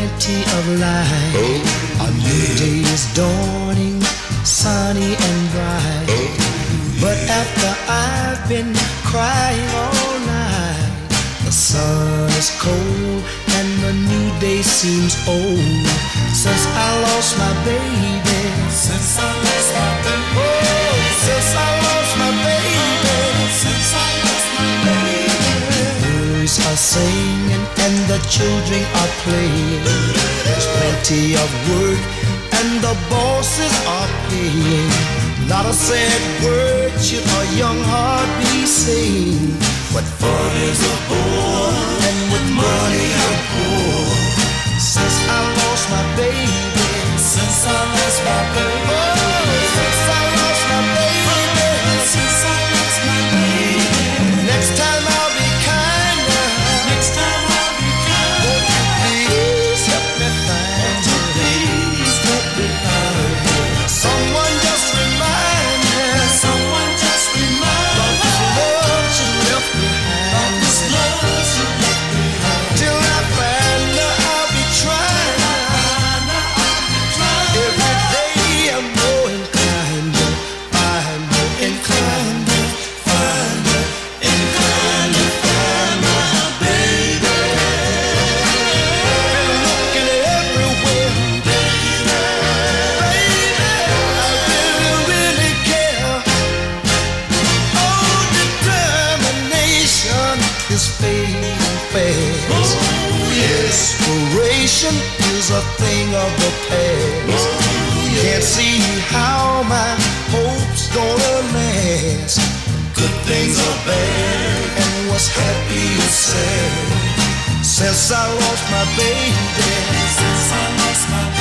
plenty of light. A new day is dawning, sunny and bright. But after I've been crying all night, the sun is cold and the new day seems old. Since I lost my baby, since I lost my baby, oh, since I lost my baby, since I lost my baby. Birds are singing and the children are playing. There's plenty of work and the bosses are paying. Not a sad word should a young heart be saying. What fun is a bore, and with money I'm poor. Since I lost my baby, since I lost my baby, oh, since I lost my baby, since I lost my baby. Next time I'll be kinder, next time I'll be kinder. Won't you please help me find her? Please help me find her. Someone just remind me, someone just remind me. Love is love she left behind. Love is love she left behind. Till I find her, I'll be trying. Every day I'm more inclined to find her, inclined to find her, inclined to find my baby. Been looking everywhere, baby. I really, really care. Oh, determination is fading fast. Inspiration is a thing of the past. Can't see how my hope's gonna last. Good things are bad, and what's happy is sad. Since I lost my baby, since I lost my